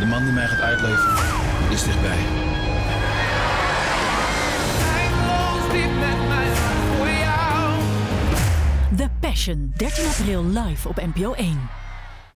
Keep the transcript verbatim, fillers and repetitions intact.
De man die mij gaat uitleveren is dichtbij. The Passion, dertien april live op N P O één.